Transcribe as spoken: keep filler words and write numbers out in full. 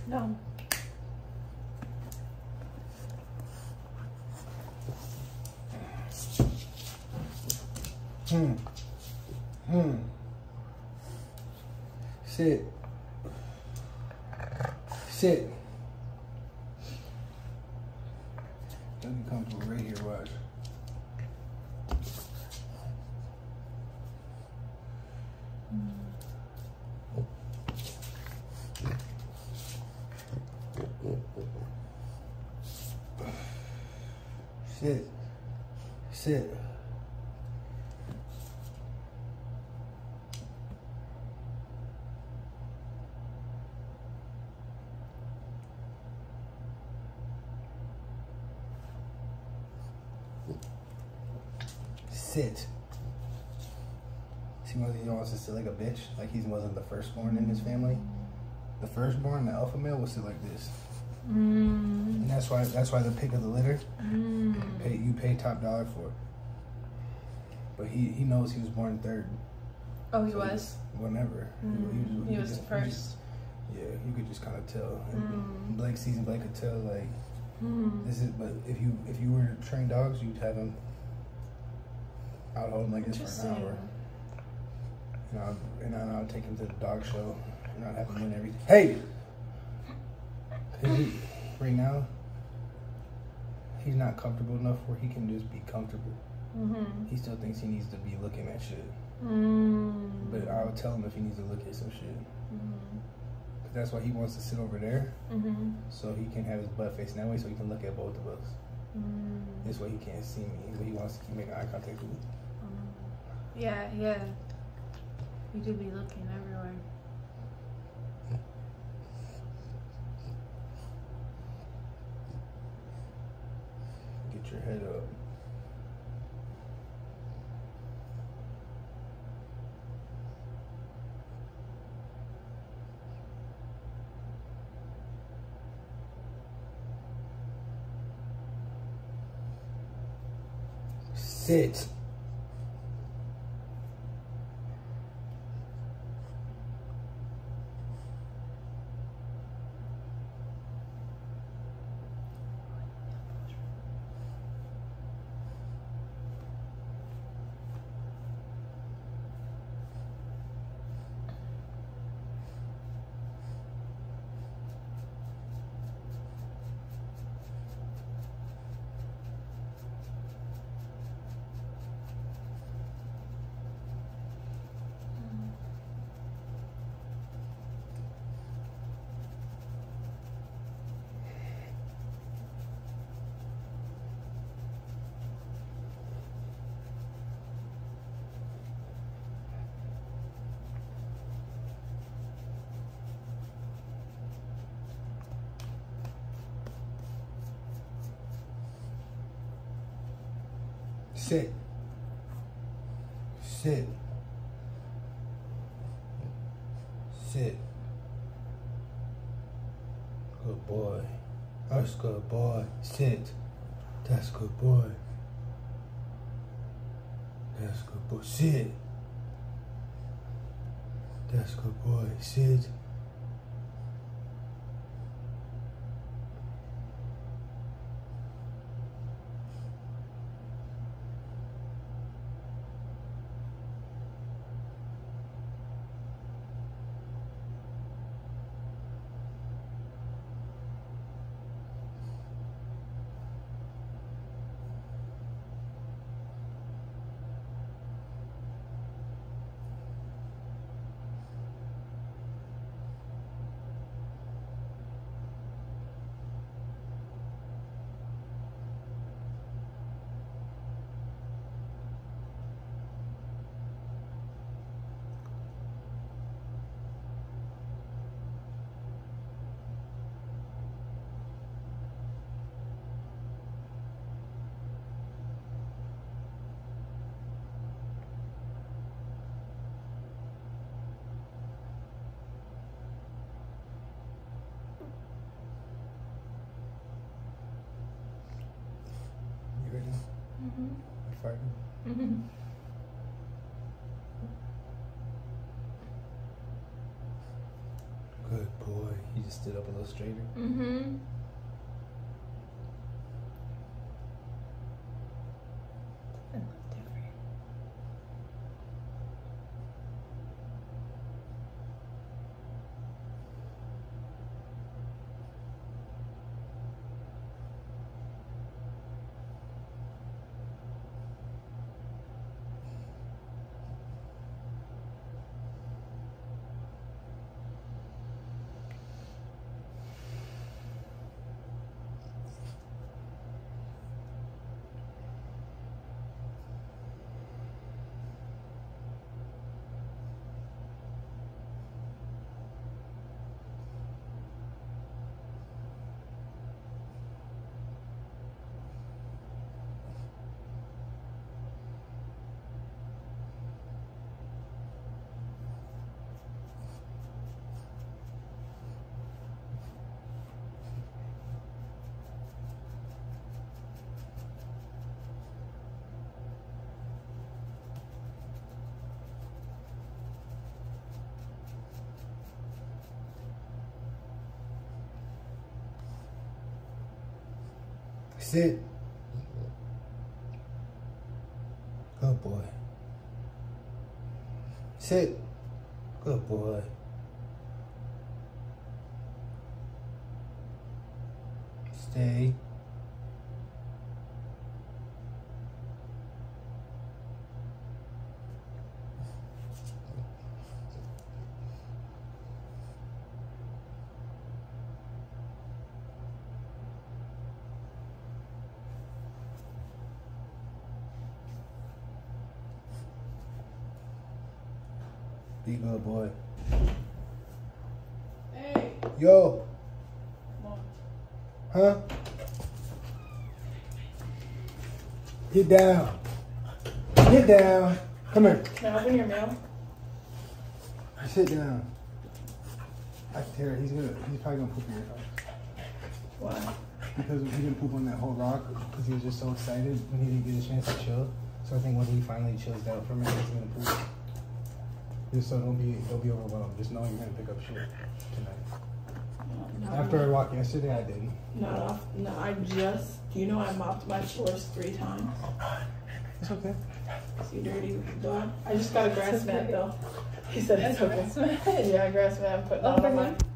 No. Hmm. Hmm. Sit. Sit. Let me come from right here, watch. Sit. Sit. Sit. See, Mother, he wants to sit like a bitch, like he wasn't the firstborn in his family. The firstborn, the alpha male, will sit like this. Mm. And that's why that's why the pick of the litter, mm. pay, you pay top dollar for. But he, he knows he was born third. Oh, he so was? Whenever. Mm. He, he, he was just, the first. Just, yeah, you could just kind of tell. Mm. Blake season, Blake could tell, like, mm. this is, but if you if you were to train dogs, you'd have them out holding like this for an hour. And I'll, and I'll, I'll take him to the dog show, and I'll have him win everything. Hey! He, right now, he's not comfortable enough where he can just be comfortable. Mm-hmm. He still thinks he needs to be looking at shit. Mm. But I'll tell him if he needs to look at some shit. Mm. Cause that's why he wants to sit over there, mm-hmm. so he can have his butt facing that way, so he can look at both of us. Mm. This way he can't see me, but he wants to keep making eye contact with me. Mm. Yeah, yeah. You do be looking everywhere. Get your head up. Sit. Sit. Sit. Sit. Good boy. That's good boy. Sit. That's good boy. That's good boy. Sit. That's good boy. Sit. Mm-hmm. You fighting? Mm-hmm. Good boy. He just stood up a little straighter. Mm-hmm. It looked different. Sit. Good boy. Sit. Good boy. Stay. Be good, boy. Hey. Yo. What? Huh? Get down. Get down. Come here. Can I open your mail? Sit down. I can tell he's gonna. He's probably gonna poop in your house. Why? Because he didn't poop on that whole rock because he was just so excited when he didn't get a chance to chill. So I think once he finally chills out for a minute, he's gonna poop. Just so don't be don't be overwhelmed. Just know you're gonna pick up shit tonight. No, After I walked yesterday, I didn't. No, no, I just, you know, I mopped my floors three times. It's okay. You dirty dog. I just got a grass mat though. He said it's That's okay. grass mat? Yeah, grass mat. I'm putting Oh, on for my. him?